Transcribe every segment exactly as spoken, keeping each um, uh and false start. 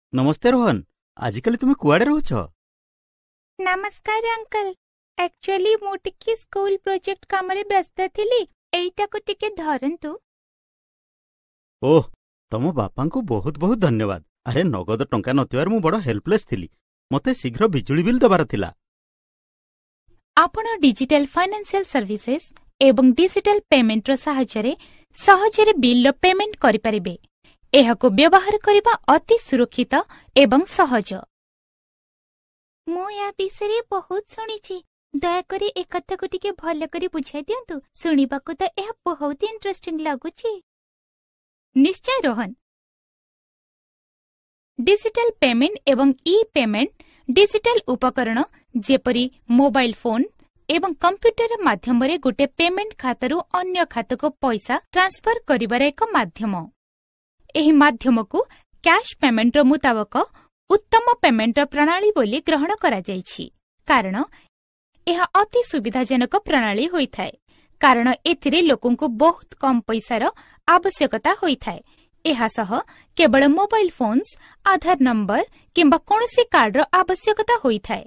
नमस्ते रोहन, आजिकल तुम्हें कुआडे रोच? नमस्कार अंकल। एक्चुअली मु टिके स्कूल प्रोजेक्ट काम रे व्यस्त थिली, एइटा को टिके धरंतु। ओह, तम बापा को बहुत बहुत धन्यवाद। अरे नगद टंका नथिबार मु बड़ हेल्पलेस थिली, मते शीघ्र बिजुली बिल दबार थिला। आपण डिजिटल फाइनेंशियल सर्विसेज एवं डिजिटल पेमेंट रो सहायतारे सहजरे बिल रो पेमेंट करि परिबे। एहाको व्यवहार करिबा अति सुरक्षित एवं सहज। मु या विषय बहुत सुनिछि, दयाकरी ए कथा को टिके भल करी बुझाई दियंतु। सुनिबा को त एहा बहुत इंटरेस्टिंग लागुछि। निश्चय रोहन। डिजिटल पेमेंट एवं ई पेमेंट डिजिटल उपकरण जेपरी मोबाइल फोन एवं कंप्यूटर माध्यम रे गोटे पेमेंट खातारू अन्य खाताको पैसा ट्रांसफर करिबार एक माध्यम। एही माध्यम को कैश पेमेंट रो मुताबक उत्तम पेमेंट प्रणाली बोली ग्रहण करा जायछि, कारण एहा अति सुविधाजनक प्रणाली होइथाय। कारण एथिरे लोकन को बहुत कम पैसार आवश्यकता होइथाय। एहा सह केवल मोबाइल फोन्स, आधार नंबर किंबा कोनोसी कार्ड रो आवश्यकता होइथाय।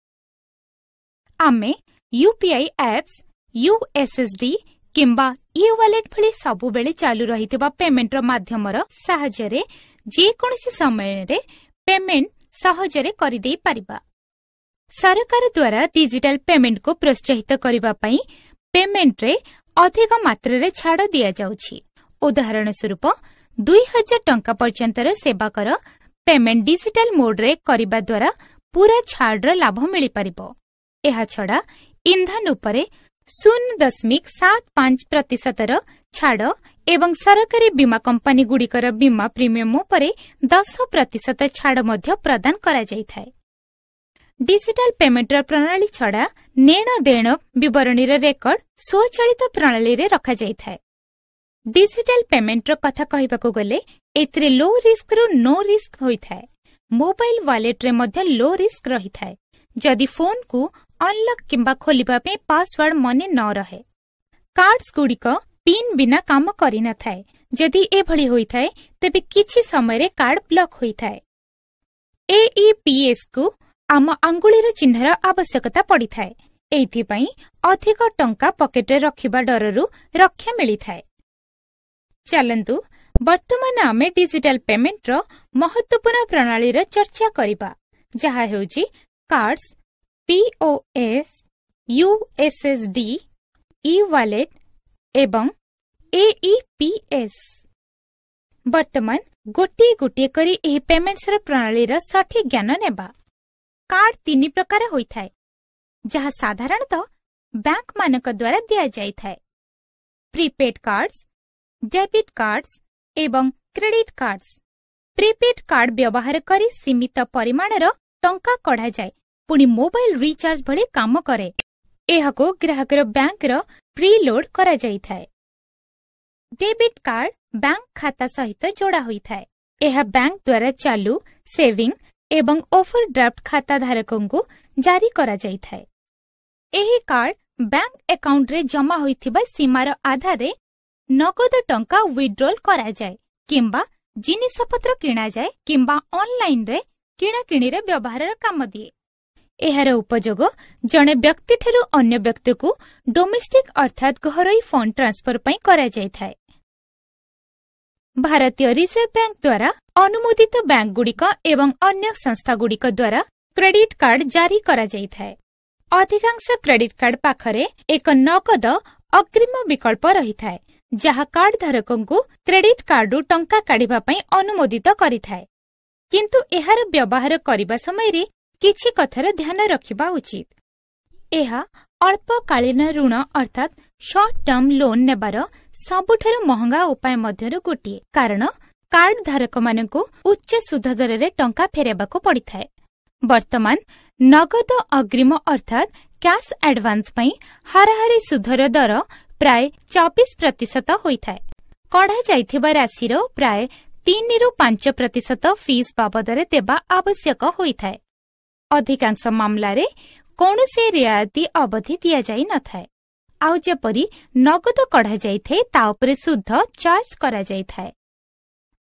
आमे यूपीआई एप्स, यूएसएसडी किंबा ई वालेट भली सबु बेले चालू रहितबा पेमेंट रो माध्यम रो सहायतारे जे कोनोसी समय रे पेमेंट सहजरे करि देई परिबा। सरकार द्वारा डिजिटल पेमेंट को प्रोत्साहित करिबा पई पेमेंट रे अधिक मात्रा रे छाड़ दिया जाउछि। उदाहरण स्वरूप दुई हजार टंका पर्यंतर सेवा कर पेमेंट डिजिटल मोड रे करिबा द्वारा पूरा छाड़ रो लाभ मिलि परिबो। एहा छडा इंधन उपरे शून्य दशमिक सात पांच प्रतिशत छाड़ एवं सरकारी बीमा कंपनी गुड़िकर बीमा प्रीमियम उपरे दस प्रतिशत छाड़ मध्य प्रदान करा जायथाय। डिजिटल पेमेंट प्रणाली छड़ा नेण देण विवरणी रेकर्ड स्वचालित प्रणाली रे रखा जायथाय। डिजिटल पेमेंट कथा कहिबाको गले एथिरे लो रिस्क रु नो रिस्क होइथाय। मोबाइल वॉलेट रे मध्य लो रिस्क रहिथाय जदि फोन को अनलॉक किंबा खोलिबा पे पासवर्ड मने न रहे। कार्ड्स गुड़िक पिन बिना काम करि न थाए। जदि एभली होइथाय तेबे किछि समय रे कार्ड ब्लॉक होइथाय। एईपीएस को आम आंगुलीर चिन्हर आवश्यकता पड़िथाय। एथि पई अधिक टंका पॉकेट रे रखिबा डररु रक्षा मिलिथाय। चलंतु वर्तमान आमे डिजिटल पेमेंट रो महत्वपूर्ण प्रणाली रो चर्चा करिबा, जहा हेउची cards, POS, USSD, e wallet एवं एईपीएस। वर्तमान गोटे गोटे करी एही पेमेंट्स रो प्रणाली रो सठिक ज्ञान नेबा। कार्ड तीन प्रकार होइथाय, जहा साधारणतः बैंक मानक द्वारा दिया जायथाय। प्रीपेड कार्ड्स, डेबिट कार्ड्स एवं क्रेडिट कार्ड्स। प्रीपेड कार्ड व्यवहार करी सीमित परिमाणर टंका कढ़ा जाय, पुणी मोबाइल रिचार्ज भली काम करे। एहाको ग्राहकर बैंक रो प्रीलोड करा जायथाय। डेबिट कार्ड बैंक खाता सहित जोड़ा होइथाय। एहा बैंक द्वारा चालू, सेविंग एवं ओवरड्राफ्ट खाता धारकों को जारी करा जायथाय। एही कार्ड बैंक अकाउंट रे जमा होइथिबा सीमार आधारे नगद टंका विथड्रॉल करा जाय किंबा जिनिसपत्र किणा जाय किंबा ऑनलाइन रे किणा किणी रे व्यवहार काम दिए। एहार उपयोग जणे व्यक्ति ठेरु अन्य व्यक्ति को डोमेस्टिक अर्थात घरोई फंड ट्रांसफर पई करा जायथाय। भारतीय रिजर्व बैंक द्वारा अनुमोदित बैंक गुड़िक एवं अन्य संस्था गुड़िक द्वारा क्रेडिट कार्ड जारी करा जायथाय। अधिकांश क्रेडिट कार्ड पाखरे एक नगद अग्रिम विकल्प रहिथाय, जहा कार्ड धारकों को क्रेडिट कार्ड रु टंका काढिबा पई अनुमोदित करिथाय। किंतु एहार व्यवहार करिबा समय रे किछि कथार ध्यान रखिबा उचित। एहा अल्पकालीन ऋण अर्थात शॉर्ट टर्म लोन नेबार सबुठारु महंगा उपाय मध्यरु गोटिए, कारण कार्ड धारक मानकु उच्च सुध दर रे टंका फेरेबाको पड़िथाय। वर्तमान नगद अग्रिम अर्थात कैश एडवांस पई हाराहारी सुधर दर प्राय चौबीस प्रतिशत होइथाय। कढ़ा जाइथिबा राशिर प्राय तीन रु पांच प्रतिशत फीस बाबदरे देबा आवश्यक होइथाय। अधिकांश मामला रे कौनसी रियायती अवधि दिया जाई न थाए। आउ जेपरी नगद कढ़ा जाइथे ता उपरे सुध चार्ज करा जाइथाय।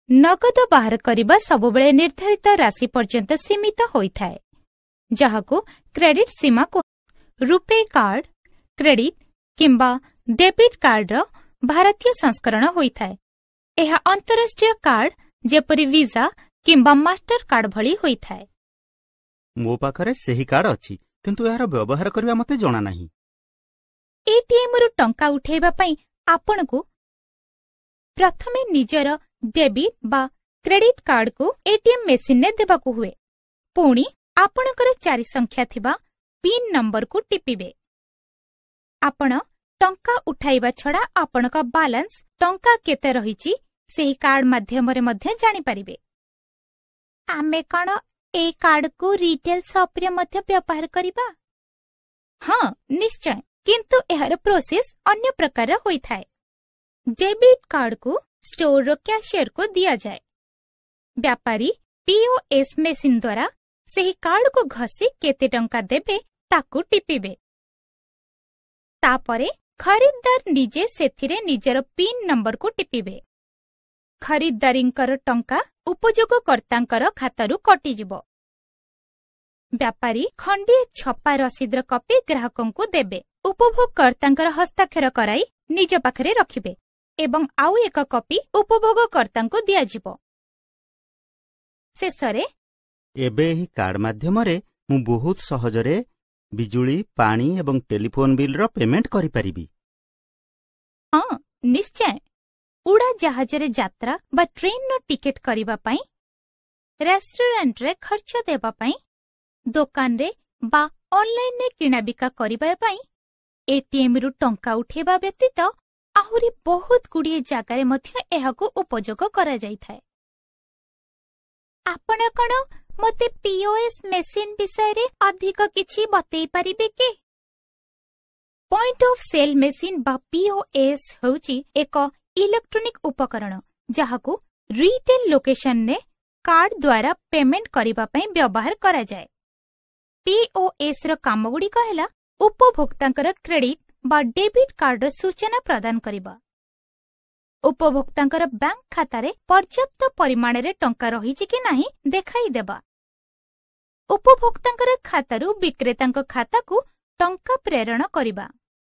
नगद बाहर करबा सबुबेले निर्धारित राशि पर्यंत सीमित होइथाय, जहाकु क्रेडिट सीमा को रुपे कार्ड, क्रेडिट किंबा डेबिट कार्ड रो भारतीय संस्करण होइथाय। एहा अंतरराष्ट्रीय कार्ड जेपरि वीजा किंबा मास्टर कार्ड भली होइथाय। मो पाखरे सेही कार्ड अछि, किंतु यार व्यवहार करबा मते जणा नाही। एटीएम रु टंका उठेबा पई आपणकु प्रथमे निजर डेबिट बा क्रेडिट कार्ड को एटीएम मेसिन ने देबाकू हुए। पुणी आपणकर चारि संख्या थिबा पिन नंबर को टिपिबे। आपण टंका उठाइबा छड़ा आपणका बैलेंस टंका केते रहिछि सेही कार्ड माध्यमरे मध्ये जानि परिबे। आमे कण ए कार्ड को रिटेल शॉप रे मध्ये व्यवहार करिबा? हां निश्चय, किंतु एहर प्रोसेस अन्य प्रकार होइथाय। डेबिट कार्ड को स्टोर रो कैशियर को दिया जाए। व्यापारी पीओएस मेसिन द्वारा सेही कार्ड को घसी केते टंका देबे ताकू टिपिबे। तापरे खरीददार निजे सेथिरे निजर पिन नंबर को टिपिबे। खरीददारींकर टंका उपयोगकर्तांकर खातारू कटिजिबो। व्यापारी खंडिए छपा रसीदर कॉपी ग्राहकों को देबे। उपभोगकर्तांकर हस्ताक्षर कराई निज पाखरे रखिबे एवं आउ एक कॉपी उपभोगकर्तांको दियाजिबो। शेषरे एबे एही कार्ड माध्यमरे मु बहुत सहजरे बिजुली, पानी एवं टेलीफोन बिल रो पेमेंट करि परिबी। हां निश्चय, उड़ा जहाजरे यात्रा बा ट्रेन नो टिकेट करिबा पई, रेस्टोरेंट रे खर्च देबा पई, दुकान रे बा ऑनलाइन ने किना बिका करिबा पई, एटीएम रु टंका उठेबा व्यतीत आहुरी बहुत गुड़िए जागारे मध्य एहाको उपयोग करा जाइथाय। आपण कण मते पीओएस मेसिन विषय रे अधिक किछि बतै परिबे के? पॉइंट ऑफ सेल मेसिन बा पीओएस होउची एक इलेक्ट्रॉनिक उपकरण जहाकू रिटेल लोकेशन ने कार्ड द्वारा पेमेंट करिबा पई व्यवहार करा जाय। पीओएस रो काम गुडी कहला उपभोक्तांकर क्रेडिट बा डेबिट कार्ड सूचना प्रदान करिबा। उपभोक्तांकर बैंक खाता रे पर्याप्त परिमाण रे टंका रहिछि कि नाही देखाई देबा। उपभोक्तांकर खातारू विक्रेतांक खाता को टंका प्रेरण करिबा।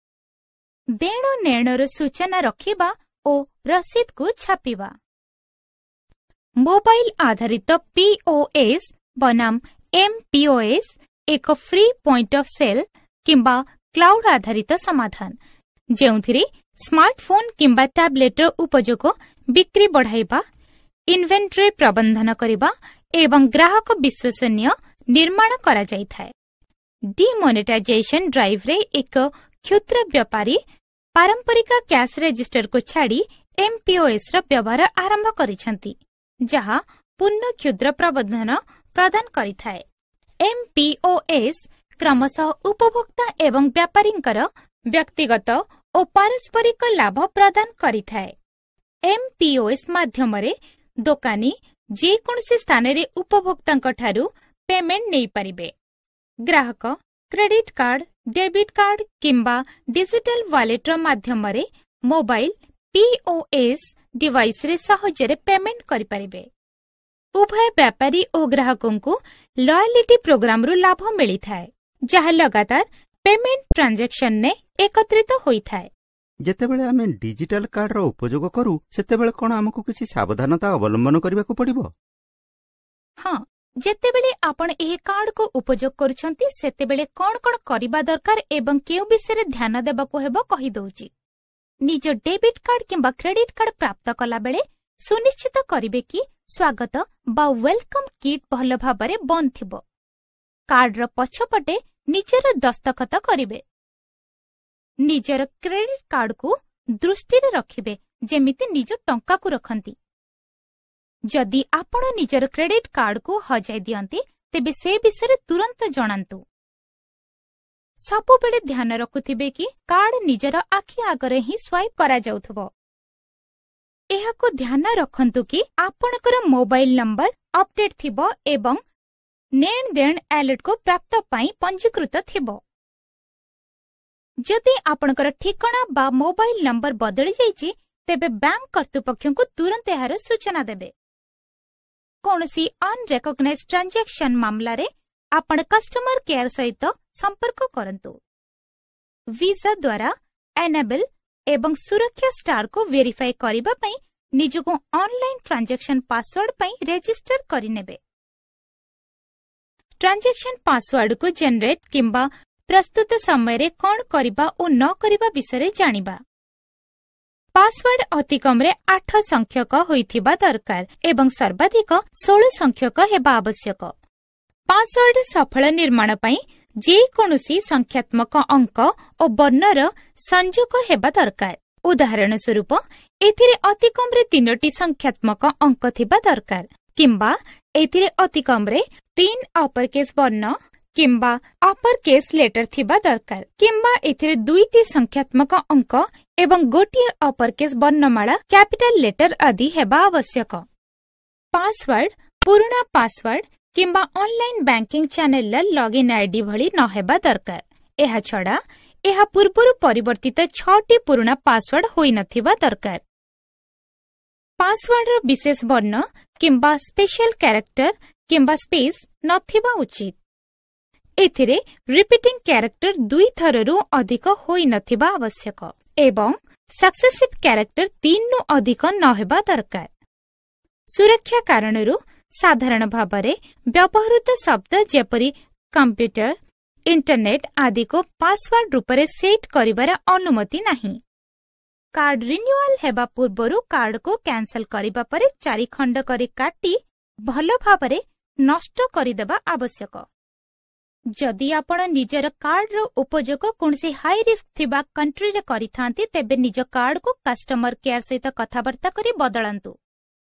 देण नेणर सूचना रखिबा ओ रसीद को छापिबा। मोबाइल आधारित पीओएस बनाम एमपीओएस एक फ्री पॉइंट ऑफ सेल किंबा क्लाउड आधारित समाधान, जेउथिरे स्मार्टफोन किंबा टैबलेट उपयोग बिक्री बढ़ाइबा, इन्वेंटरी प्रबंधन करिबा एवं ग्राहक विश्वसनीय निर्माण करा जाइथाय। डिमोनेटाइजेशन ड्राइव रे एक क्षुद्र व्यापारी पारंपरिक कैश रजिस्टर को छाड़ी एमपीओएस रो व्यवहार आरंभ करिसंती, जहा पूर्ण क्षुद्र प्रबंधन प्रदान करिथाय। एमपीओएस क्रमशः उपभोक्ता एवं व्यापारींकर व्यक्तिगत और पारस्परिक लाभ प्रदान करिथाय। एमपीओएस माध्यमरे दोकानी जे कोनसी स्थान रे उपभोक्तांक ठारू पेमेंट नै परिबे। ग्राहक क्रेडिट कार्ड, डेबिट कार्ड किंबा डिजिटल वॉलेट रो माध्यमरे मोबाइल पीओएस डिवाइस रे सहजरे पेमेंट करि परिबे। उभय व्यापारी और ग्राहकों को लॉयल्टी प्रोग्राम रु लाभ मिली थाए, जहाँ लगातार पेमेंट ट्रांजैक्शन ने एकत्रित होई थाए। जेतेबेले आमे डिजिटल कार्ड रो उपयोग करू सेतेबेले कोन हमकु किछि सावधानता अवलंबन करबाकू पड़िबो? हां, जेतेबेले आपण एही कार्ड को उपयोग करूछंती सेतेबेले कोन कोन करिबा दरकार एवं केउ विषय रे ध्यान देबाकू हेबो कहि दउची। निज डेबिट कार्ड किंबा क्रेडिट कार्ड प्राप्त कला बेले सुनिश्चित करिवे कि स्वागत बा वेलकम किट भल भाबरे बंद थिबो। कार्ड रो पछपटे निजर दस्तखत करिवे। निजर क्रेडिट कार्ड को दृष्टि रे रखिबे जेमिति निज टंका को रखंती। जदि आपण निजर क्रेडिट कार्ड को हजाई दियंती तेबे से विषय तुरंत जणांतु। सबु बेले ध्यान रखुथिबे कि कार्ड निजर आखि आगरे ही स्वाइप करा जाउथबो। एहाको ध्यान रखंतु कि आपणकर मोबाइल नंबर अपडेट थिबो एवं नेण देण अलर्ट को प्राप्त पाई पंजीकृत थिबो। जदि आपणकर ठिकाना बा मोबाइल नंबर बदली जाइछि तेबे बैंक कर्तृपक्ष को तुरंत एहार सूचना देबे। कौनसी अनरेकग्नाइज्ड ट्रांजैक्शन मामला रे आपण कस्टमर केयर सहित संपर्क करंतु। वीजा द्वारा एनेबल एवं सुरक्षा स्टार को वेरीफाई करिबा पई निजको ऑनलाइन ट्रांजैक्शन पासवर्ड पई रजिस्टर करिनेबे। ट्रांजैक्शन पासवर्ड को जनरेट किंबा प्रस्तुत समय रे कोन करिबा ओ न करिबा विषय जानिबा। पासवर्ड अति कम रे आठ संख्यक होइथिबा दरकार एवं सर्वाधिक सोलह संख्यक हेबा आवश्यक। पासवर्ड सफल निर्माण पई जे कोनोसी संख्यात्मक अंक और वर्णर संयोग हेबा दरकार। उदाहरण स्वरूप एथिरे अति कम रे तीनोटी संख्यात्मक अंक थिबा दरकार किंबा एथिरे अति कम रे तीन अपर केस वर्ण किंबा अपर केस लेटर थिबा दरकार किंबा एथिरे दुईटी संख्यात्मक अंक एवं गोटिए अपर केस वर्णमाला कैपिटल लेटर आदि हेबा आवश्यक। पासवर्ड पुराना पासवर्ड किंबा online banking channel login ID भली न हेबा दरकार। एहा छडा एहा पूर्वरु परिवर्तित छटी पुराना पासवर्ड होई नथिबा दरकार। पासवर्ड रो विशेष वर्ण किंबा स्पेशल कैरेक्टर किंबा स्पेस नथिबा उचित। एथिरे रिपीटिंग कैरेक्टर दुई थररु अधिक होई नथिबा आवश्यक एवं सक्सेसिव कैरेक्टर तीन नु अधिक न हेबा दरकार। सुरक्षा कारणरु साधारण भाबरे व्यवहृत शब्द जेपरी कंप्यूटर इंटरनेट आदि को पासवर्ड रूपरे सेट करिबार अनुमति नाही। कार्ड रिन्यूअल हेबा पूर्वरु कार्ड को कैंसल करिबा परे चारि खंड करी काटी भलो भाबरे नष्ट करिदेबा आवश्यक। जदि आपण निजर कार्ड रो उपयोग कोनसी हाई रिस्क थिबा कंट्री रे करिथांती तेबे निज कार्ड को कस्टमर केयर सहित कथाबार्ता करी बदलंतु।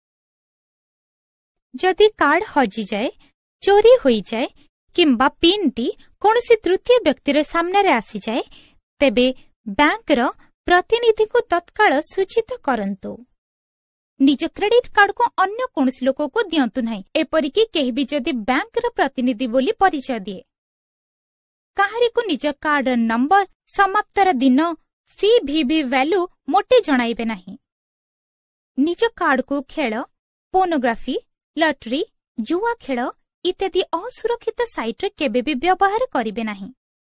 जदि कार्ड हजि जाए चोरी होई जाए किंबा पिन टी कोनसी तृतीय व्यक्ति रे सामने रे आसी जाए तेबे बैंक रो प्रतिनिधि को तत्काल सूचित करंतु। निज क्रेडिट कार्ड को अन्य कोनसी लोक को दियंतु नाही, एपरिकी केही भी जदि बैंक रो प्रतिनिधि बोली परिचय दिए। काहारी को निज कार्ड नंबर समाप्तर दिन सीवीवी वैल्यू मोटे जणाइबे नाही। निज कार्ड को खेल पोर्नोग्राफी लटरी जुआ खेल इत्यादि असुरक्षित साइट रे केबे भी व्यवहार करिबे नाही।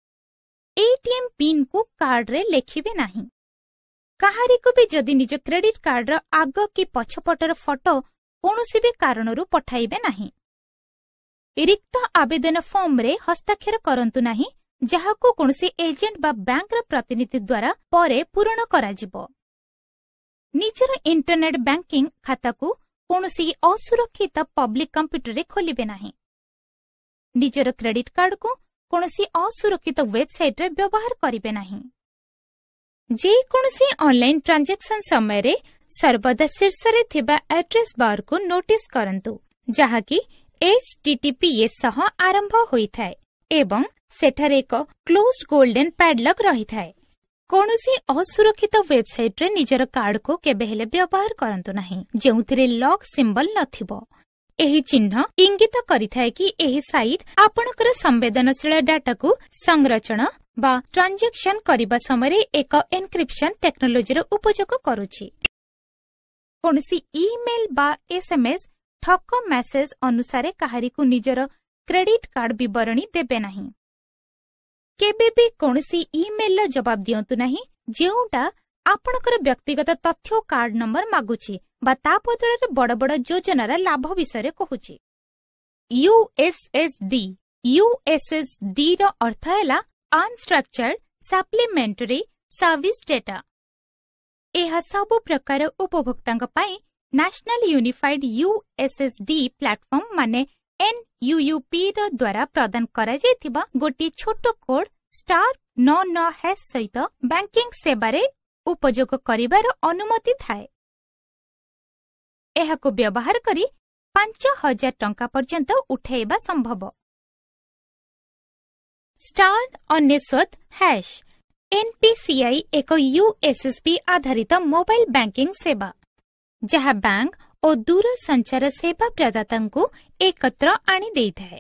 एटीएम पिन को कार्ड रे लेखिबे नाही। काहारी को भी जदि निज क्रेडिट कार्ड रो आग की पछपटर फोटो कोनोसी भी कारणरू पठाइबे नाही। रिक्त आवेदन फॉर्म रे हस्ताक्षर करंतु नाही जहाको कोनोसी एजेंट बा बैंक रो प्रतिनिधि द्वारा परे पूर्ण कराजिबो। निजर इंटरनेट बैंकिंग खाता को कोनोसी असुरक्षित पब्लिक कंप्यूटर रे खोलिबे नाही। निजर क्रेडिट कार्ड को कोनोसी असुरक्षित वेबसाइट रे व्यवहार करिबे नाही। जे कोनोसी ऑनलाइन ट्रांजैक्शन समय रे सर्वदा शीर्ष रे थिबा एड्रेस बार को नोटिस करंतु जहा कि H T T P S सह आरंभ होइथाय एवं सेठारे एक क्लोज्ड गोल्डन पैडलॉक रहिथाय। कोनोसी असुरक्षित वेबसाइट रे निजर कार्ड को केबे हेले व्यवहार करंतु नाही जेउथिरे लॉक सिंबल नथिबो। एही चिन्ह इंगित करिथाय कि एही साइट आपणकर संवेदनशील डाटा को संरक्षण बा ट्रांजैक्शन करिबा समय एक एन्क्रिप्शन टेक्नोलोजी रो उपयोग करूछि। कोनोसी ईमेल बा एसएमएस ठक मेसेज अनुसारे काहारी को निजर क्रेडिट कार्ड विवरणी देबे नाही। केबे भी कोनोसी ईमेल रो जवाब दियंतु नाही जेउटा आपणकर व्यक्तिगत तथ्य कार्ड नंबर मागुछि बा ता बदଳରେ बड़ बड़ योजनार लाभ विषय कहूछि। यूएसएसडी यूएसएसडी रो अर्थ हैला अनस्ट्रक्चर्ड सप्लीमेंटरी सर्विस डेटा। एहा सब प्रकार उपभोक्तांक पई नेशनल यूनिफाइड यूएसएसडी प्लेटफॉर्म माने एनयूयूपी रो द्वारा प्रदान करा जायथिबा गोटी छोटो कोड स्टार नौ नौ हैश सहित बैंकिंग सेवारे उपयोग करिबार अनुमति थाए। एहाको व्यवहार करी पांच हजार टंका पर्यंत उठाइबा संभव। स्टार अनेश्वत हैश एनपीसीआई एक यूएसएसबी आधारित मोबाइल बैंकिंग सेवा जहाँ बैंक और दूर संचार सेवा प्रदातांको एकत्र आनी देइथाय।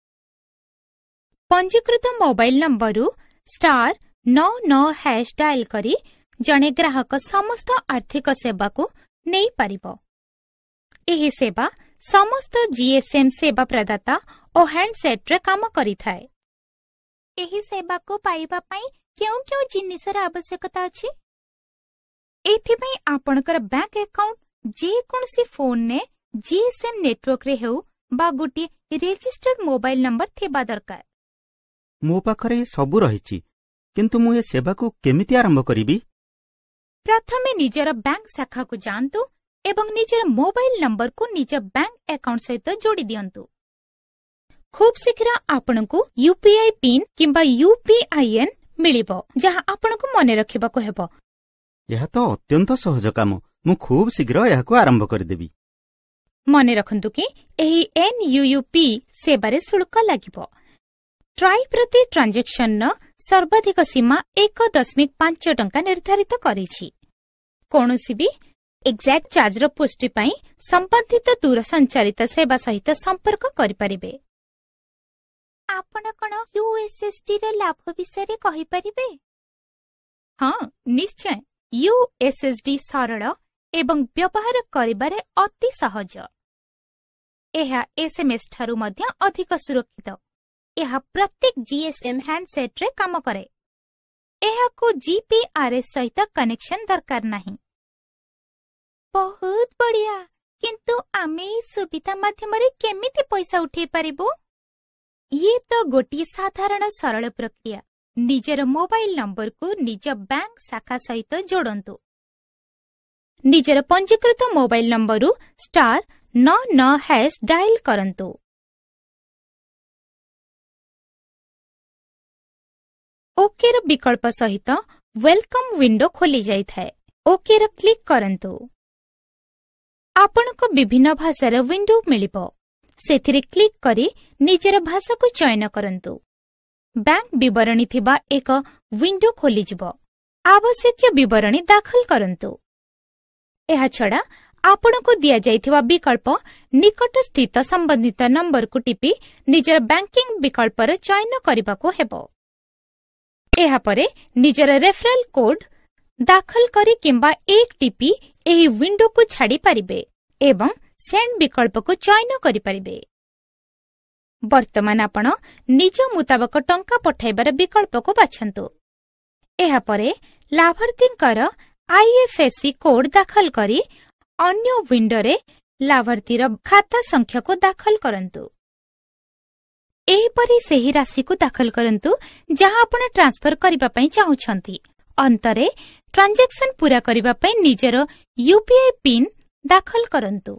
पंजीकृत मोबाइल नंबरु स्टार नौ नौ हैश डायल करी जने ग्राहक समस्त आर्थिक सेवा को नहीं पारिबो। एही सेवा समस्त जीएसएम सेवा प्रदाता और हैंडसेट रे काम करिथाए। एही सेवा को पाइबा पई केउ केउ जिनिसर आवश्यकता अछि? एथिपई आपणकर बैंक अकाउंट जे कोनसी फोन ने जीएसएम नेटवर्क रे हेउ बा गुटी रेजिस्टर्ड मोबाइल नंबर थिबा दरकार। मो पाखरे सबु रहिछि, किंतु मु ए सेवा को केमिति आरंभ करिबि? प्रथमे निजर बैंक शाखा को जानतु एवं निजर मोबाइल नंबर को निज बैंक अकाउंट सहित जोड़ी दियंतु। खूब शीघ्र आपनकु यूपीआई पिन किंबा यूपीआईएन मिलिबो, जहां आपनकु मने रखिबाको हेबो। यह तो अत्यंत सहज काम, मु खूब शीघ्र यह को आरंभ करदेबी। मने रखंतु कि एही एनयूयूपी सेवारे शुल्क लागिबो। ट्राई प्रति ट्रांजेक्शन न सर्वाधिक सीमा एक दशमिक पांच टंका निर्धारित करिछि। कोनोसी भी एक्जैक्ट चार्ज रो पुष्टि पई संबंधित दूर संचारित सेवा सहित संपर्क करि परिबे। आपण कोन यूएसएसडी रे लाभ विषय कहि परिबे? हां, निश्चय। यूएसएसडी सरल एवं व्यवहार करिबारे अति सहज। एहा एसएमएस ठारू मध्य अधिक सुरक्षित। एहा प्रत्येक जीएसएम हैंडसेट रे काम करे। एहा को जीपीआरएस सहित कनेक्शन दरकार नहीं। बहुत बढ़िया, किंतु आमे ई सुविधा माध्यमरे केमिति पैसा उठे परिबो? ये तो गोटी साधारण सरल प्रक्रिया। निजर मोबाइल नंबर को निज बैंक शाखा सहित जोड़ंतु। निजर पंजीकृत मोबाइल नंबरु स्टार नौ नौ हैश डायल करंतु। ओके र विकल्प सहित वेलकम विंडो खोली जाई थाए। ओके र क्लिक करंतु। आपनको विभिन्न भाषार विंडो मिलिबो। सेथिरे क्लिक करी निजर भाषा को चयन करंतु। बैंक विवरणी थिबा एक विंडो खोली जिवो। आवश्यक विवरणी दाखल करंतु। एहा छडा आपनको दिया जाइथिबा विकल्प निकट स्थित संबंधित नंबर को टिपी निजर बैंकिंग विकल्पर चयन करिबाको हेबो। एहा परे निजर रेफरल कोड दाखल करी किंबा एक टिपी एही विंडो को छाड़ी परिबे एवं सेंड विकल्प को चयन करि परिबे। वर्तमान आपण निज मुताबक टंका पठाइबार विकल्प को बाछंतु। एहा परे लाभार्थींकर आईएफएससी कोड दाखल करी अन्य विंडोरे लाभार्थीर खाता संख्या को दाखल करंतु। एहीपरि सेही राशि को दाखल करंतु जहां आपण ट्रांसफर करिबा पई चाहुछंती। अंतरे ट्रांजैक्शन पूरा करिबा पई निजर यूपीआई पिन दाखल करंतु।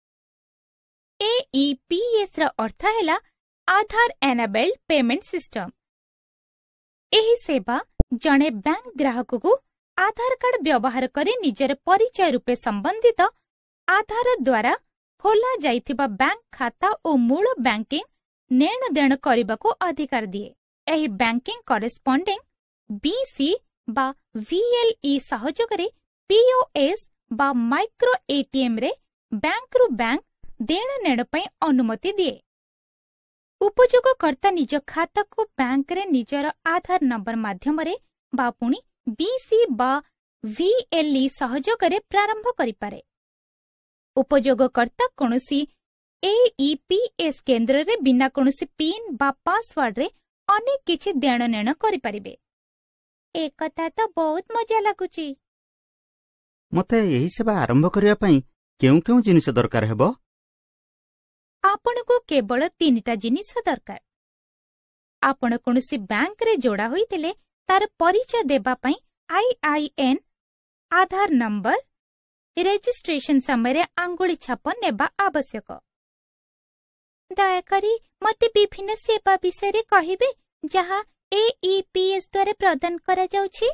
एईपीएस रा अर्थ हैला आधार एनेबल्ड पेमेंट सिस्टम। एही सेवा जणे बैंक ग्राहक को आधार कार्ड व्यवहार करे निजर परिचय रूपे संबंधित आधार द्वारा खोला जाइथिबा बैंक खाता और मूल बैंकिंग नेण देण करिबा को अधिकार दिए। एही बैंकिंग करेस्पोंडिंग बीसी बा वीएलई सहयोगरे पीओएस बा माइक्रो एटीएम रे बैंक रु बैंक देण नेण पई अनुमति दिए। उपयोगकर्ता निज खाता को बैंक रे निजर आधार नंबर माध्यमरे बा पुणी बीसी बा वीएलई सहयोगरे प्रारंभ करि पारे। उपयोगकर्ता कोनोसी एईपीएस केंद्र रे बिना कोनोसी पिन बा पासवर्ड रे अनेक किछि देण नेण करि परिबे। एकता तो बहुत मजा लागुची। मते एही सेवा आरंभ करिया पई केउ केउ जिनिस दरकार हेबो? आपनको केवल तीनटा जिनिस दरकार। आपण कोनोसी बैंक रे जोड़ा होइतिले तार परिचय देबा पई आईआईएन, आधार नंबर, रेजिस्ट्रेशन समय आंगुली छाप नेबा आवश्यक। दयाकरी मते विभिन्न सेवा विषय कहिबे जहां एईपीएस द्वारा प्रदान करा जाउछि।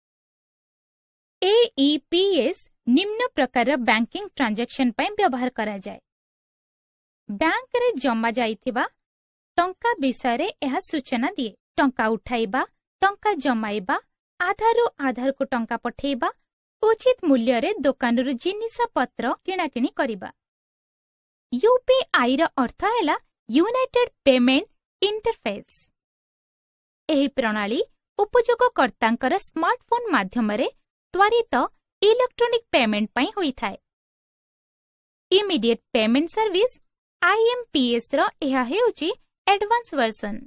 एईपीएस निम्न प्रकार बैंकिंग ट्रांजैक्शन पई व्यवहार करा जाय। बैंक रे जमा जाइथिबा टंका विषय रे एहा सूचना दिए। टंका उठाइबा, टंका जमाइबा, आधारु आधार को टंका पठेइबा, उचित मूल्य रे दुकानरु जिनिस पत्र किणाकिणी करिबा। यूपीआई रा अर्थ हैला यूनाइटेड पेमेंट इंटरफेस। एही प्रणाली उपयोगकर्तांकर स्मार्टफोन माध्यमरे त्वरित इलेक्ट्रॉनिक पेमेंट पई होई थाए। Immediate payment service I M P S रो एहा हेउची एडवांस वर्जन।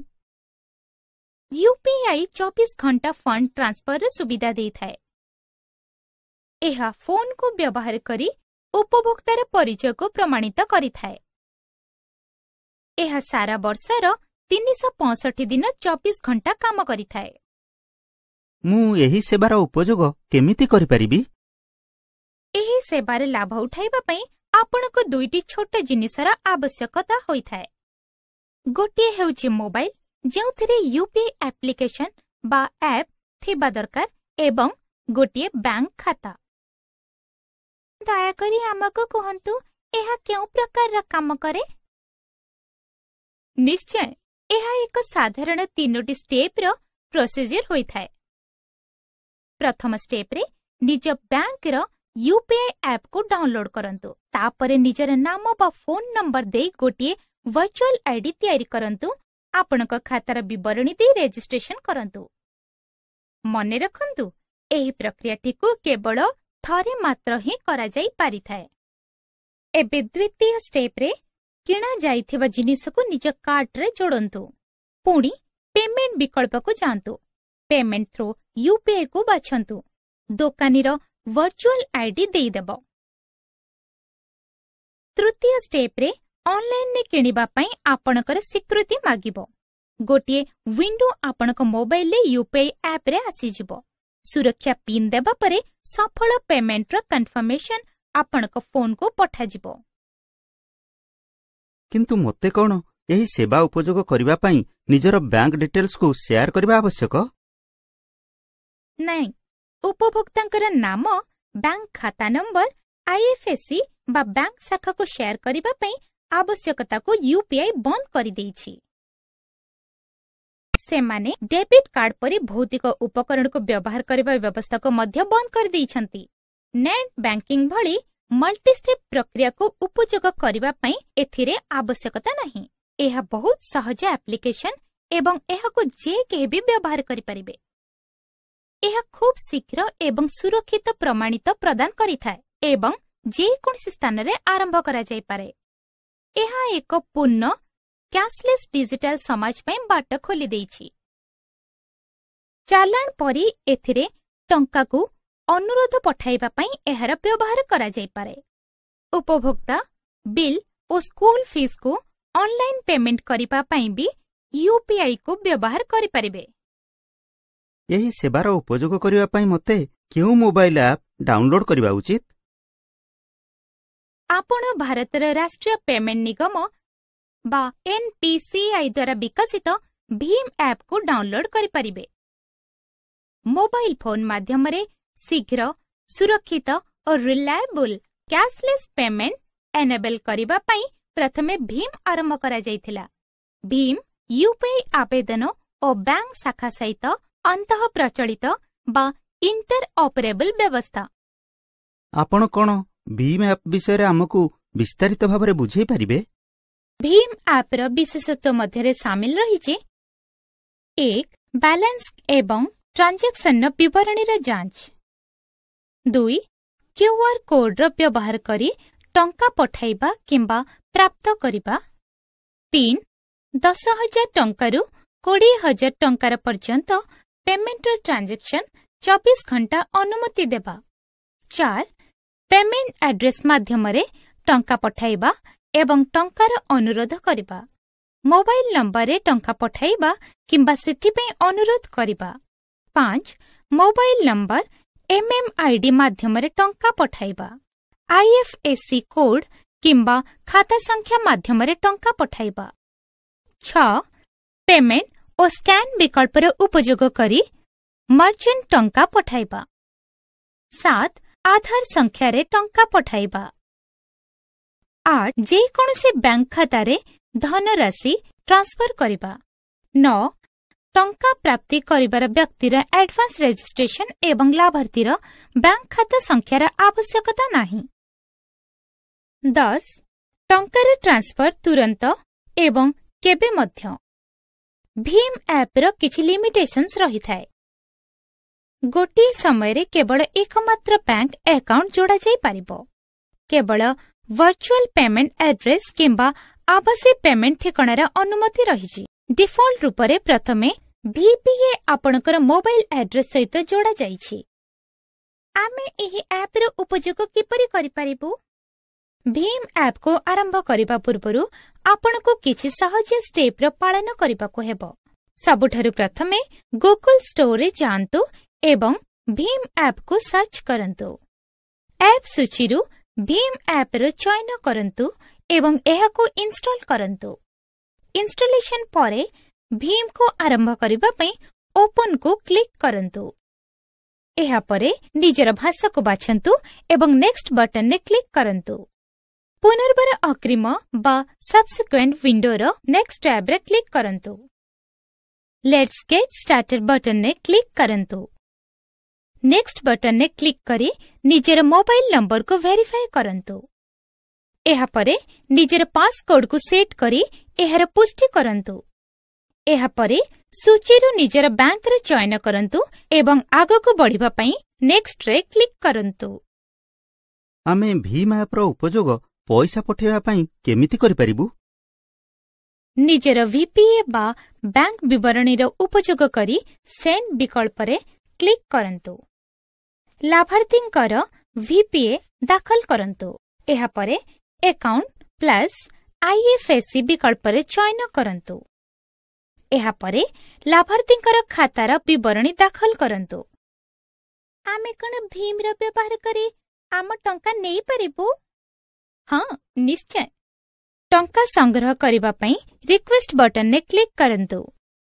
यूपीआई चौबीस घंटा फंड ट्रांसफर सुविधा देइथाय। एहा फोन को व्यवहार करी उपभोक्तार परिचय को प्रमाणित करिथाय। एहा सारा वर्षर तीन सौ पैंसठ दिन चौबीस घंटा काम करिथाय। मु एही सेवार उपयोग केमिति करि परिबि? एही सेवार लाभ उठाइबा पई आपनको दुईटी छोट जिनिसर आवश्यकता होइथाय। गोटिए हेउची मोबाइल जेउथिरे यूपीआई एप्लिकेशन बा ऐप थिबा दरकार एवं गोटिए बैंक खाता। दयाकरी आमको कहंतु एहा केउ प्रकार काम करे? निश्चय एहा एक साधारण तीनोटी स्टेप रो प्रोसीजर होइथाय। प्रथम स्टेप रे निज बैंक रो यूपीआई ऐप को डाउनलोड करंतु। तापरे निजर नाम बा फोन नंबर दे गोटिए वर्चुअल आईडी तयारी करंतु। आपनक खातार विवरणी दे रेजिस्ट्रेशन करंतु। मने रखंतु एही प्रक्रियाटी को केवल थरे मात्र ही करा जाई पारिथाय। एबे द्वितीय स्टेप रे किणा जाइथिबा जिनिस को निज कार्ट रे जोड़ंतु। पुणी पेमेंट विकल्प को जानतु। पेमेंट थ्रू यूपीआई को बाछंतु। दोकानीर वर्चुअल आईडी देई देबो। तृतीय स्टेप रे ऑनलाइन ने किनिबा पई आपनकर स्वीकृति मागिबो। गोटिए विंडो आपनक मोबाइल ले यूपीआई ऐप रे आसी जिवो। सुरक्षा पिन देबा परे सफल पेमेंट रो कंफर्मेशन आपनक फोन को पठा जिवो। किंतु मते कोन एही सेवा उपयोग करिबा पई निजर बैंक डिटेल्स को शेयर करबा आवश्यक? नहीं, उपभोक्तांकर नाम, बैंक खाता नंबर, आईएफएससी बा बैंक शाखा को शेयर करिबा पई आवश्यकता को यूपीआई बंद करि देइछि। सेमाने डेबिट कार्ड परि भौतिक उपकरण को व्यवहार करबा व्यवस्था को मध्य बंद कर देइछंती। नेट बैंकिंग भली मल्टी स्टेप प्रक्रिया को उपयोग करिबा पई एथिरे आवश्यकता नहीं। एहा बहुत सहज एप्लिकेशन एवं एहा को जे केहि भी व्यवहार करि परिबे। एहा खूब शीघ्र एवं सुरक्षित प्रमाणित प्रदान करिथाय एवं जे कोनसी स्थान रे आरंभ करा जाय पारे। एहा एक पूर्ण कैशलेस डिजिटल समाज पई बाट खोली देइछि। चालान परि एथिरे टंका को अनुरोध पठाइबा पई एहार व्यवहार करा जाय पारे। उपभोक्ता बिल ओ स्कूल फीस को ऑनलाइन पेमेंट करिबा पई भी यूपीआई को व्यवहार करि परिबे। एही सेवार उपयोग करिबा पई मते केउ मोबाइल ऐप डाउनलोड करिबा उचित? आपण भारतर राष्ट्रीय पेमेंट निगम बा एनपीसीआई द्वारा विकसित भीम ऐप को डाउनलोड करि परिबे। मोबाइल फोन माध्यम रे शीघ्र, सुरक्षित और रिलायबल कैशलेस पेमेंट एनेबल करिबा पई प्रथमे भीम आरंभ करा जायथिला। भीम यूपीआई आवेदन और बैंक शाखा सहित अंतः प्रचलित बा इंटर ऑपरेबल व्यवस्था। आपण कोन भीम ऐप विषय रे हमकु विस्तारित भाव रे बुझाई परिबे? भीम ऐप रो विशेषत्व मध्य रे शामिल रहिछि। एक, बैलेंस एवं ट्रांजैक्शन विवरणी रो जांच। दुई, क्यूआर कोड रो व्यवहार करी टंका पठाइबा किंबा प्राप्त करिबा। तीन, दस हजार टंकारु कोड़े हजार टंकार पर्यंत पेमेंट रो ट्रांजैक्शन चौबीस घंटा अनुमति देबा। चार, पेमेंट एड्रेस माध्यम रे टंका पठाइबा एवं टंकार अनुरोध करिबा। मोबाइल नंबर रे टंका पठाइबा किंबा सेथि पे अनुरोध करिबा। पांच, मोबाइल नंबर एमएमआईडी माध्यम रे टंका पठाइबा। आईएफएससी कोड किंबा खाता संख्या माध्यम रे टंका पठाइबा। छह, पेमेंट और स्कैन विकल्प रे उपयोग करी मर्चेंट टंका पठाइबा। सात, आधार संख्या रे टंका पठाइबा। आठ, जे कोनसे बैंक खाता रे धनराशि ट्रांसफर करिबा। नौ, टंका प्राप्ति करिबार व्यक्तिर एडवांस रजिस्ट्रेशन एवं लाभार्थीर बैंक खाता संख्यार आवश्यकता नाही। दस, टंकार ट्रांसफर तुरंत एवं केबे मध्य। भीम ऐप रो किछि लिमिटेशंस रही थाए। गोटे समय रे केवल एकमात्र बैंक अकाउंट जोड़ा जाई पारिबो। केवल वर्चुअल पेमेंट एड्रेस किंबा आभासी पेमेंट ठिकाणार अनुमति रही। डिफॉल्ट रूप से प्रथमे वीपीए आपणकर मोबाइल एड्रेस सहित जोड़ा जाइछि। आमे एही ऐप रो उपयोग किपरि करि परिबु? भीम ऐप को आरंभ करिबा पूर्वरु आपनको किछि सहज स्टेप रो पालन करिबाको हेबो। सबुठारु प्रथमे गूगल स्टोर रे जांतु एवं भीम ऐप को सर्च करंतु। ऐप सूचीरु भीम ऐप रो चयन करंतु एवं एहा को इंस्टॉल करंतु। इंस्टॉलेशन परे भीम को आरंभ करिबा पई ओपन को क्लिक करंतु। एहा परे निजर भाषा को बाछंतु एवं नेक्स्ट बटन ने क्लिक करंतु। पुनर्बार अग्रिम बा सब्सिक्वेंट विंडो रो नेक्स्ट टैब रे क्लिक करंतु। लेट्स गेट स्टार्टेड बटन ने क्लिक करंतु। नेक्स्ट बटन ने क्लिक करी निजर मोबाइल नंबर को वेरीफाई करंतु। एहा परे निजर पासकोड को सेट करी एहार पुष्टि करंतु। एहा परे सूचीरु निजर बैंक रे चयन करंतु एवं आगो को बढ़िबा पई नेक्स्ट रे क्लिक करंतु। आमे भीम ऐप रो उपयोग पैसा पठेबा पई केमिति करि परिबु? निजर वीपीए बा बैंक विवरणी रो उपयोग करी सेंड विकल्प रे क्लिक करंतु। लाभार्थींकर वीपीए दाखल करंतु। एहा परे अकाउंट प्लस आईएफएससी विकल्प रे चयन करंतु। एहा परे लाभार्थींकर खातार विवरणी दाखल करंतु। आमे कोन भीम रो व्यवहार करी आम टंका नेई परिबु? हाँ, निश्चय। टंका संग्रह करिबा पई रिक्वेस्ट बटन ने क्लिक करंतु।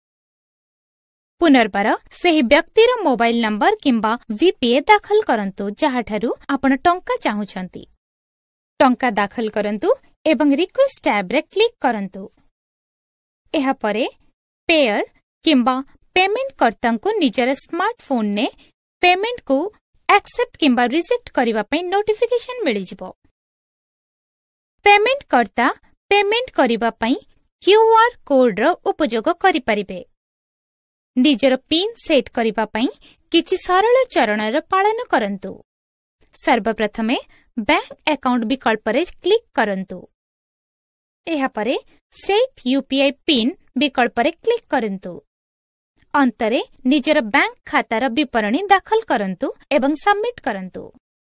पुनर्बार सेही व्यक्तिर मोबाइल नंबर किंबा वीपीए दाखल करंतु जहाठारु आपण टंका चाहुछंती। टंका दाखल करंतु एवं रिक्वेस्ट टैब रे क्लिक करंतु। एहा परे पेयर किंबा पेमेंट कर्ता को निजर स्मार्टफोन ने पेमेंट को एक्सेप्ट किंबा रिजेक्ट करिबा पई नोटिफिकेशन मिलि जिवो। पेमेंट कर्ता पेमेंट करिबा पई क्यूआर कोड रो उपयोग करि परिबे। निजर पिन सेट करिबा पई किछि सरल चरण रो पालन करंतु। सर्वप्रथमे बैंक अकाउंट विकल्प रे क्लिक करंतु। एहा परे सेट यूपीआई पिन विकल्प रे क्लिक करंतु। अंतरे निजर बैंक खातार विवरणी दाखल करंतु एवं सबमिट करंतु।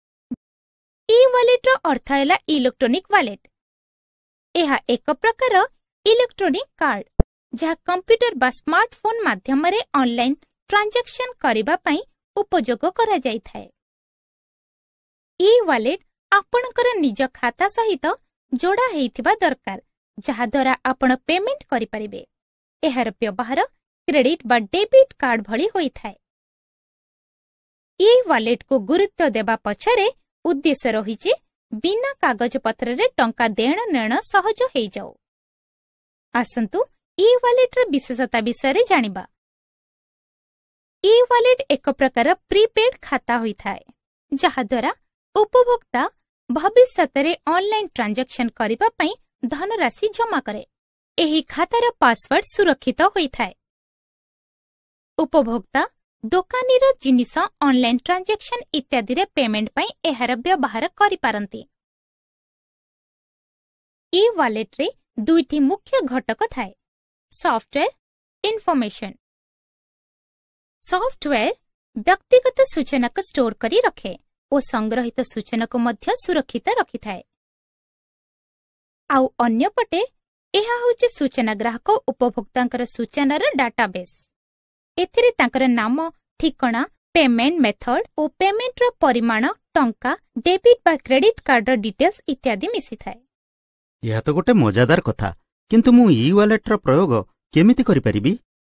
ई वॉलेट रो अर्थ हैला इलेक्ट्रॉनिक वॉलेट। एहा एक प्रकार इलेक्ट्रॉनिक कार्ड जहा कंप्यूटर बा स्मार्टफोन माध्यम रे ऑनलाइन ट्रांजैक्शन करिबा पई उपयोग करा जाय थाए। ई वॉलेट आपणकर निज खाता सहित जोड़ा हेइथिबा दरकार जहा द्वारा आपण पेमेंट करि परिबे। एहार व्यवहार क्रेडिट बा डेबिट कार्ड भली होई थाए। ई वॉलेट को गुरुत्व देबा पछरे उद्देश्य रहिछि बिना कागज पत्र रे टंका देण नेण सहज हेइ जाओ। आसंतु ई वॉलेट रे विशेषता विषय रे जानिबा। ई वॉलेट एक प्रकार प्रीपेड खाता होई थाए जहा द्वारा उपभोक्ता भविष्य रे ऑनलाइन ट्रांजैक्शन करिबा पई धनराशि जमा करे। एही खातार पासवर्ड सुरक्षित होई थाए। उपभोक्ता दोकानी रो जिनिस ऑनलाइन ट्रांजैक्शन इत्यादि रे पेमेंट पई एहार व्यवहार करि पारंती। ई वॉलेट रे दुईटी मुख्य घटक थाए। Software information. सॉफ्टवेयर व्यक्तिगत सूचना को स्टोर करी रखे और संग्रहित सूचना को मध्य सुरक्षित रखि थाए। आउ अन्य पटे एहा होचे सूचना ग्राहक उपभोक्तांकर सूचनार डाटाबेस। एथिरे तांकर नाम, ठिकाना, पेमेंट मेथड और पेमेंट रो परिमाण, टंका, डेबिट बा क्रेडिट कार्ड रो डिटेल्स इत्यादि मिसी थाए। यह तो गोटे मजादार कथा, किंतु मु ई वॉलेट रो प्रयोग केमिति करि परिबी?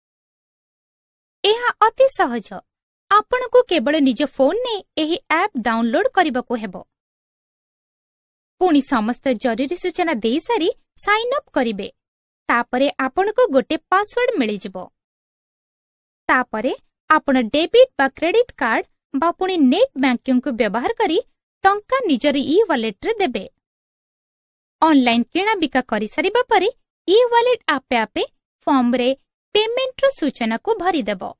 एहा अति सहज। आपण को केवल निज फोन ने एही ऐप डाउनलोड करबाको हेबो। पुणी समस्त जरूरी सूचना दे सारी साइन अप करिवे। तापरे आपण को गोटे पासवर्ड मिलि जिवो। तापरे आपण डेबिट बा क्रेडिट कार्ड बा पुणी नेट बैंकिंग को व्यवहार करी टंका निजर ई वॉलेट रे देबे। ऑनलाइन किणा बिका करि सारिबा परे ई वॉलेट आपे आपे फॉर्म रे पेमेंट रो सूचना को भरी देबो।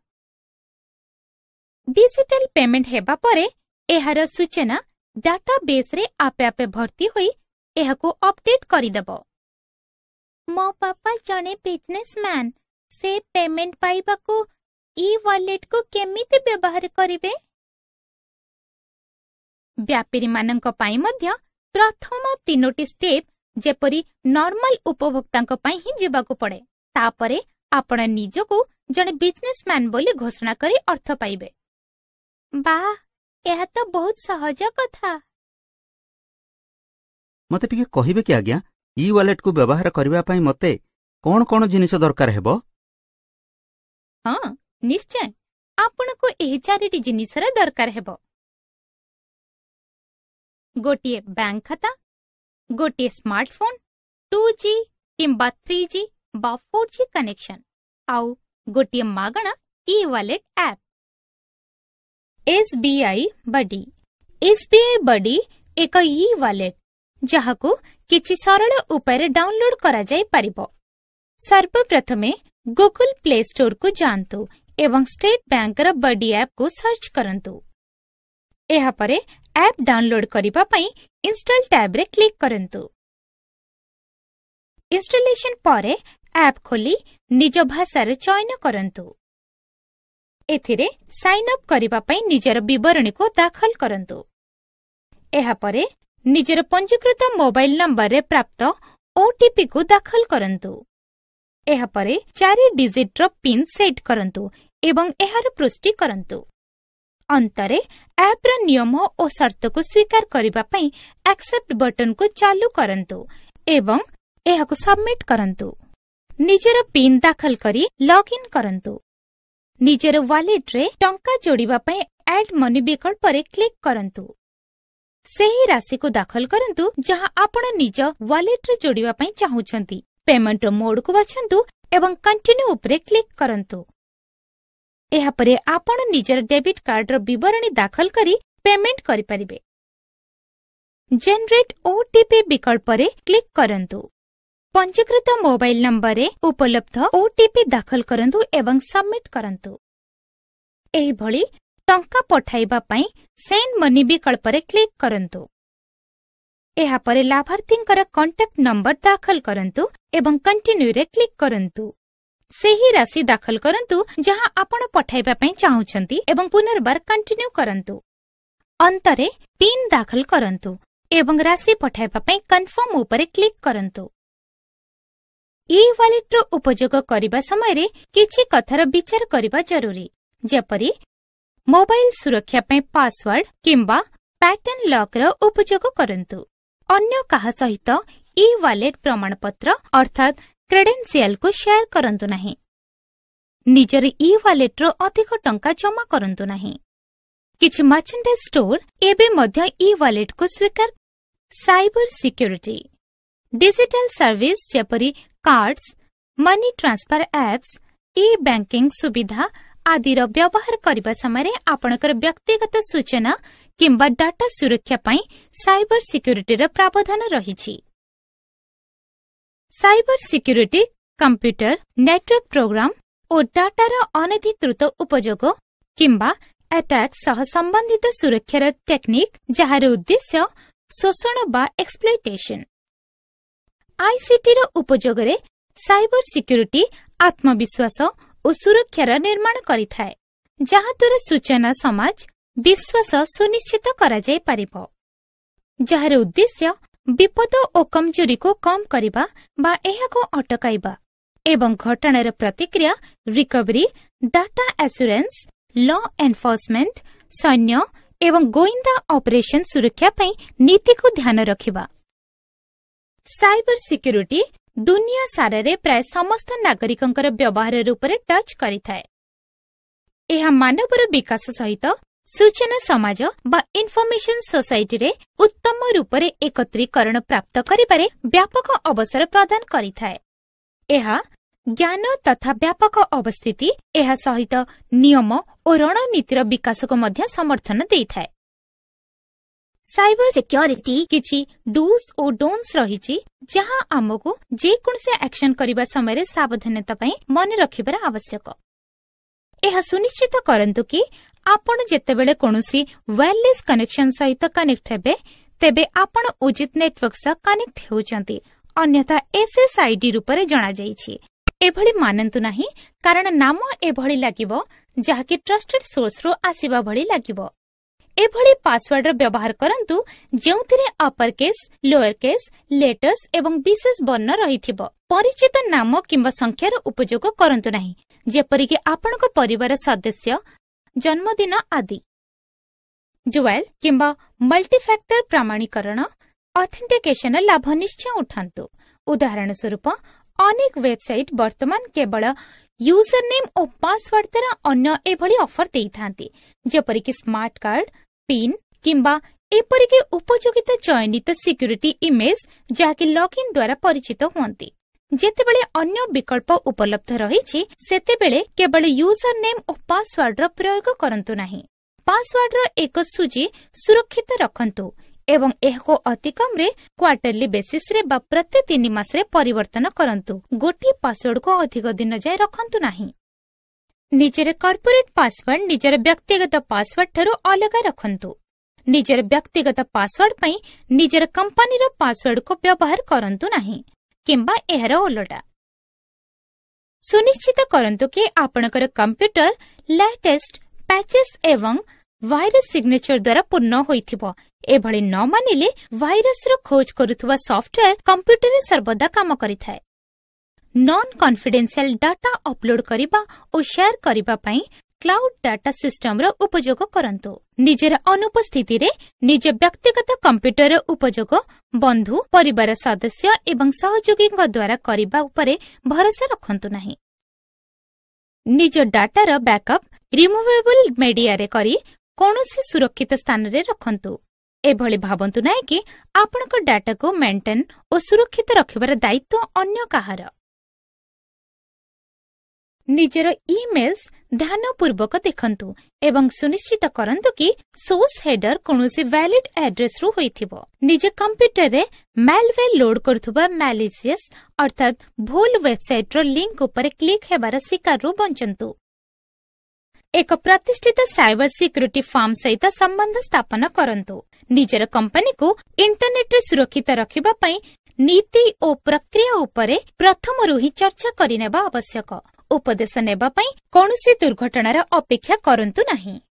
डिजिटल पेमेंट हेबा परे एहार सूचना डाटाबेस रे आपे आपे भर्ती होई एहाकु अपडेट करिदेब। मो पापा जने बिजनेसमैन, से पेमेंट पाइबाकु ई वॉलेट को केमिति व्यवहार करिवे? व्यापारी मानक पाई मध्य प्रथम तीनोटी स्टेप जेपरी नॉर्मल उपभोक्तांक पाई ही जिबाकु पड़े। तापरे आपण निजको जने बिजनेसमैन बोली घोषणा करी अर्थ पाइबे। बा, एहा तो बहुत सहज कथा। मते टिके कहिबे कि आज्ञा, ई वॉलेट को व्यवहार करिबा पई मते कोन कोन जिनिस दरकार हेबो? हाँ, निश्चय आपनको एही चारिटी जिनिसर दरकार हेबो। गोटिए बैंक खाता, गोटिए स्मार्टफोन, टू जी किंबा थ्री जी बा फोर जी कनेक्शन, आउ गोटिए मागणा e wallet app. SBI Buddy SBI Buddy एक ई वॉलेट जहाकु किछि सरल उपाय डाउनलोड करा जाय परिबो। सर्वप्रथमे गूगल प्ले स्टोर को जानतु एवं स्टेट बैंक र बडी ऐप को सर्च करंतु। एहा परे ऐप डाउनलोड करिबा पई इंस्टॉल टैब रे क्लिक करंतु। इंस्टॉलेशन परे ऐप खोली निज भाषार चयन करंतु। एथिरे साइन अप करिबा पई निजर विवरणी को दाखल करंतु। एहा परे निजर पंजीकृत मोबाइल नंबर रे प्राप्त ओटीपी को दाखल करंतु। एहा परे चारि डिजिट रो पिन सेट करंतु एवं एहार पुष्टि करंतु। अंतरे ऐप रो नियम और शर्त को स्वीकार करिबा पई एक्सेप्ट बटन को चालू करंतु एवं एहाको सबमिट करंतु। निजर पिन दाखल करी लॉग इन करंतु। निजर वॉलेट रे टंका जोड़िबा पई ऐड मनी विकल्प रे क्लिक करंतु। सेही राशि को दाखल करंतु जहां आपण निज वॉलेट रे जोड़िबा पई चाहुछंती। पेमेंट मोड को बाछंतु एवं कंटिन्यू उपरे क्लिक करंतु। एहा परे आपण निजर डेबिट कार्ड रो विवरणी दाखल करी पेमेंट करि परिबे। जनरेट ओटीपी विकल्प रे क्लिक करंतु। पंजीकृत मोबाइल नंबर रे उपलब्ध ओटीपी दाखल करंतु एवं सबमिट करंतु। एही भली टंका पठाइबा पई सेंड मनी विकल्प रे क्लिक करंतु। एहा परे लाभार्थींकर कांटेक्ट नंबर दाखल करंतु एवं कंटिन्यू रे क्लिक करंतु। सेही राशि दाखल करंतु जहां आपण पठाइबा पई चाहुछंती एवं पुनर्बार कंटिन्यू करंतु। अंतरे पिन दाखल करंतु एवं राशि पठाइबा पई कंफर्म ऊपर क्लिक करंतु। ई वॉलेट रो उपयोग करिबा समय रे किछि कथार विचार करिबा जरूरी, जेपरि मोबाइल सुरक्षा पई पासवर्ड किंबा पैटर्न लॉक रो उपयोग करंतु। अन्य काहा सहित ई वॉलेट प्रमाणपत्र अर्थात क्रेडेंशियल को शेयर करंतु नहीं। निजर ई वॉलेट रो अधिक टंका जमा करंतु नहीं। किछि मर्चेंडाइज स्टोर एबे मध्य ई वॉलेट को स्वीकार। साइबर सिक्योरिटी डिजिटल सर्विस जेपरि cards, money transfer apps, e banking सुविधा आदि रो व्यवहार करिबा समय आपणकर व्यक्तिगत सूचना किंबा डाटा सुरक्षा पई साइबर सिक्योरिटी रो प्रावधान रहिछि। Cyber security computer, network program और डाटार अनधिकृत उपयोग किंबा अटैक सह संबंधित सुरक्षार टेक्निक जहार उद्देश्य शोषण बा एक्सप्लॉयटेशन। आईसीटी रो उपयोग रे साइबर सिक्योरिटी आत्मविश्वास और सुरक्षार निर्माण करिथाय, जहा द्वारा सूचना समाज विश्वास सुनिश्चित करा जाय परिबो। जहार उद्देश्य विपद और कमजोरी को कम करिबा बा एहाको अटकाइबा एवं घटनार प्रतिक्रिया, recovery, data assurance, law enforcement, सैन्य एवं गोइंदा ऑपरेशन सुरक्षा पई नीति को ध्यान रखिबा। साइबर सिक्योरिटी दुनिया सारे प्राय समस्त नागरिकंकर व्यवहार रूपरे टच करिथाय। एहा मानवर विकास सहित सूचना समाज बा इनफॉर्मेशन सोसाइटी रे उत्तम रूपरे एकत्रीकरण प्राप्त करिबारे व्यापक अवसर प्रदान करिथाय। एहा ज्ञान तथा व्यापक अवस्थिति एहा सहित नियम और रणनीतिर विकास को मध्य समर्थन देइथाय। साइबर सिक्योरिटी किछि डूस और डोन्ट्स रहिछि, जहां हमकु जे कोनसे एक्शन करिबा समय रे सावधानता पई मन रखिबार आवश्यक। एहा सुनिश्चित करंतु कि आपण जेतेबेले कोनोसी वायरलेस कनेक्शन सहित कनेक्ट हेबे तेबे आपण उचित नेटवर्क सह कनेक्ट हेउचंती, अन्यथा एसएसआईडी रूपरे जणा जाईछि। एभଳି मानन्तु नाही, कारण नाम एभଳି लागिबो जाहाकि ट्रस्टेड सोर्स रो आसीबा भଳି लागिबो। एभଳି पासवर्ड रो व्यवहार करंतु जेउथिरे upper case, lower case, letters एवं विशेष वर्ण रहिथिबो। परिचित नाम किंबा संख्यार उपयोग करंतु नाही, जेपरि कि आपणको परिवार सदस्य, जन्मदिन आदि। डुअल किंबा मल्टीफैक्टर प्रमाणीकरण ऑथेंटिकेशन लाभ निश्चय उठांतु। उदाहरण स्वरूप अनेक वेबसाइट वर्तमान केवल यूजर नेम और पासवर्ड द्वारा अन्य एभଳି ऑफर देइथांती, जेपरि कि स्मार्ट कार्ड, पिन किंबा एपरि कि उपयोगिता चयनित सिक्यूरिटी इमेज जाकि लॉगिन द्वारा परिचित हुअंती। जेतेबेले अन्य विकल्प उपलब्ध रहिछि सेतेबेले केवल यूजर नेम और पासवर्ड रो प्रयोग करंतु नाही। पासवर्ड रो एक सूची सुरक्षित रखंतु एवं एहको अति कम रे क्वार्टरली बेसिस रे बा प्रति तीन मास रे परिवर्तन करंतु। गोटी पासवर्ड को अधिक दिन जाय रखंतु नाही। निजर कॉर्पोरेट पासवर्ड निजर व्यक्तिगत पासवर्ड थरो अलग रखंतु। निजर व्यक्तिगत पासवर्ड पई निजर कंपनी रो पासवर्ड को व्यवहार करंतु नाही, किंबा एहर ओलटा। सुनिश्चित करंतु कि आपणकर कंप्यूटर लेटेस्ट पैचेस एवं वायरस सिग्नेचर द्वारा पूर्ण होइथिबो। एभଳି न मानिले वायरस रो खोज करुथुवा सॉफ्टवेयर कंप्यूटर रे सर्वदा काम करिथाय। नॉन कॉन्फिडेंशियल डाटा अपलोड करिबा और शेयर करिबा पई क्लाउड डाटा सिस्टम रो उपयोग करंतु। निजर अनुपस्थिति रे निज व्यक्तिगत कंप्यूटर रो उपयोग बंधु, परिवार सदस्य एवं सहयोगी द्वारा करिबा उपरे भरोसा रखंतु नाही। निज डाटा रो बैकअप रिमूवेबल मीडिया रे करी कोनोसी सुरक्षित स्थान रे रखंतु। एभଳି भाबंतु नाही कि आपणको डाटा को मेंटेन और सुरक्षित रखिबार दायित्व अन्य काहार। निजर ईमेल्स ध्यानपूर्वक देखंतु एवं सुनिश्चित करंतु कि सोर्स हेडर कोनोसी वैलिड एड्रेस रु होइथिबो। निज कंप्यूटर रे मैलवेयर लोड करथुबा मैलिशियस अर्थात भूल वेबसाइट रो लिंक ऊपर क्लिक हेबार शिकार रु बंचंतु। एक प्रतिष्ठित साइबर सिक्यूरिटी फर्म सहित संबंध स्थापन करंतु। निजर कंपनी को इंटरनेट रे सुरक्षित रखिबा पई नीति और प्रक्रिया उपरे प्रथमरु ही चर्चा करिनेबा आवश्यक। उपदेश नेबा पई कोनोसी दुर्घटनार अपेक्षा करंतु नाही।